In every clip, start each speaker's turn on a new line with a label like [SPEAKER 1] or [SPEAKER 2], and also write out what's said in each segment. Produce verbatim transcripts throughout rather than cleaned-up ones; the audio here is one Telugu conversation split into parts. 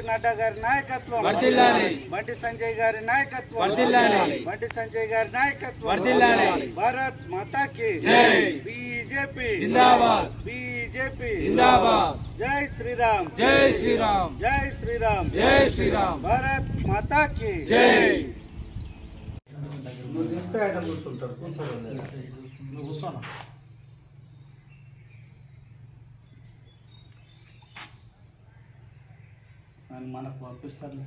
[SPEAKER 1] నడ్డా గారి నాయకత్వం, బండి సంజయ్ గారి నాయకత్వం, బండి సంజయ్ గారి నాయకత్వం, భారత్ మాతాకి బీజేపీ జిందాబాద్, బీజేపీ జిందాబాద్, జై శ్రీరామ్, జై శ్రీరామ్, జై శ్రీరామ్, జై శ్రీరామ్, భారత్ మాతాకి జై. నువ్వు చూస్తే ఆయన కూర్చుంటారు, కూర్చోండి, నువ్వు కూర్చోనా. ఆయన మనకు పంపిస్తారులే.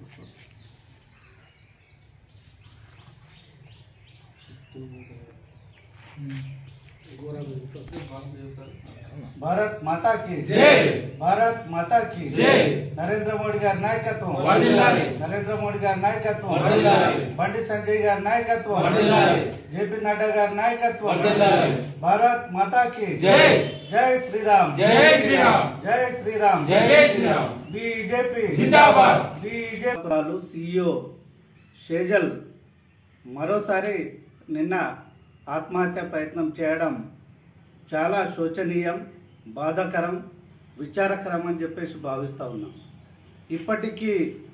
[SPEAKER 1] భారత్ మాతా की జై, భారత్ మాతా की జై. నరేంద్ర మోడీ గారి నాయకత్వం, నరేంద్ర మోడీ గారి నాయకత్వం, బండి సంజయ్ గారి నాయకత్వం, జేపీ నడ్డా గారి నాయకత్వం, భారత్ మాతా की జై. జై శ్రీరామ్, జై శ్రీరామ్, జై శ్రీరామ్, జై శ్రీరామ్, బీజేపీ జిందాబాద్, బీజేపీ. సిఇఓ షేజల్ మరోసారి నిన్న ఆత్మహత్య ప్రయత్నం చేయడం చాలా శోచనీయం, బాధాకరం, విచారకరం అని చెప్పేసి భావిస్తూ ఉన్నాం. ఇప్పటికీ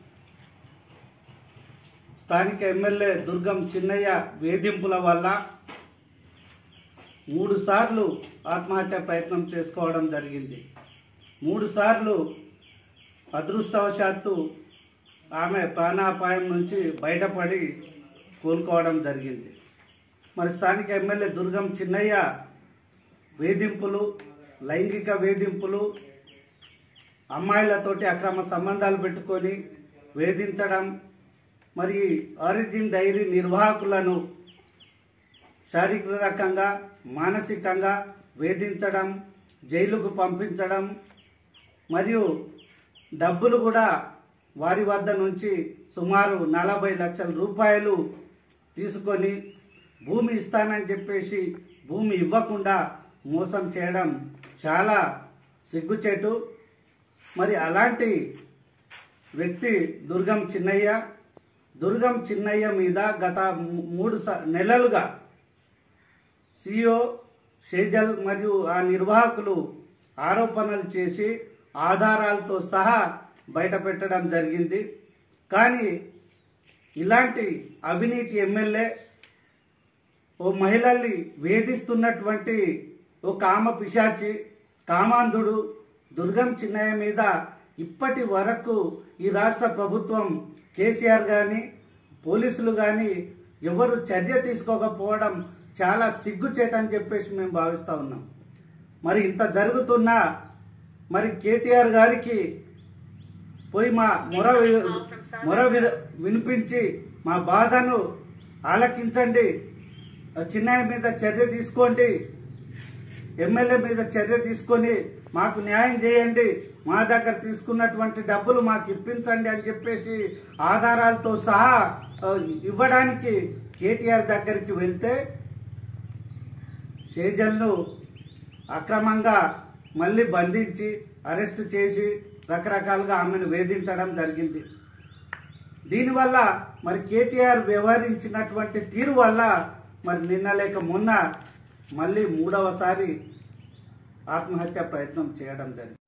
[SPEAKER 1] స్థానిక ఎమ్మెల్యే దుర్గం చిన్నయ్య వేధింపుల వల్ల మూడు సార్లు ఆత్మహత్య ప్రయత్నం చేసుకోవడం జరిగింది. మూడు సార్లు అదృష్టవశాత్తు ఆమె ప్రాణాపాయం నుంచి బయటపడి కోలుకోవడం జరిగింది. మరి స్థానిక ఎమ్మెల్యే దుర్గం చిన్నయ్య వేధింపులు, లైంగిక వేధింపులు, అమ్మాయిలతోటి అక్రమ సంబంధాలు పెట్టుకొని వేధించడం, మరి ఆరిజిన్ డైరీ నిర్వాహకులను శారీరకంగా మానసికంగా వేధించడం, జైలుకు పంపించడం, మరియు డబ్బులు కూడా వారి వద్ద నుంచి సుమారు నలభై లక్షల రూపాయలు తీసుకొని భూమి ఇస్తానని చెప్పేసి భూమి ఇవ్వకుండా మోసం చేయడం చాలా సిగ్గుచేటు. మరి అలాంటి వ్యక్తి దుర్గం చిన్నయ్య. దుర్గం చిన్నయ్య మీద గత మూడు నెలలుగా సిఇఓ షేజల్ మరియు ఆ నిర్వాహకులు ఆరోపణలు చేసి ఆధారాలతో సహా బయట పెట్టడం జరిగింది. కానీ ఇలాంటి అవినీతి ఎమ్మెల్యే, ఓ మహిళల్ని వేధిస్తున్నటువంటి ఓ కామ పిశాచి, కామాంధుడు దుర్గం చిన్నయ్య మీద ఇప్పటి వరకు ఈ రాష్ట్ర ప్రభుత్వం, కేసీఆర్ కానీ పోలీసులు కానీ ఎవరు చర్య తీసుకోకపోవడం చాలా సిగ్గుచేటని చెప్పేసి మేము భావిస్తూ ఉన్నాం. మరి ఇంత జరుగుతున్నా మరి కేటీఆర్ గారికి పోయి మా మొర మొర వినిపించి మా బాధను ఆలకించండి, చిన్నయ్య మీద చర్య తీసుకోండి, ఎమ్మెల్యే మీద చర్య తీసుకొని మాకు న్యాయం చేయండి, మా దగ్గర తీసుకున్నటువంటి డబ్బులు మాకు ఇప్పించండి అని చెప్పేసి ఆధారాలతో సహా ఇవ్వడానికి కేటీఆర్ దగ్గరికి వెళ్తే షేజల్ను అక్రమంగా మళ్ళీ బంధించి అరెస్ట్ చేసి రకరకాలుగా ఆమెను వేధించడం జరిగింది. దీనివల్ల మరి కేటీఆర్ వ్యవహరించినటువంటి తీరు వల్ల మరి నిన్న లేక మొన్న మళ్ళీ మూడవసారి ఆత్మహత్య ప్రయత్నం చేయడం జరిగింది.